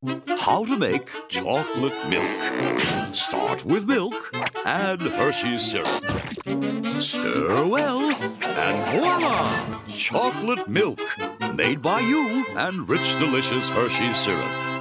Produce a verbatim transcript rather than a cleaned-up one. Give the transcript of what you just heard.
How to make chocolate milk. Start with milk and Hershey's syrup. Stir well, and voila! Chocolate milk, made by you and rich, delicious Hershey's syrup.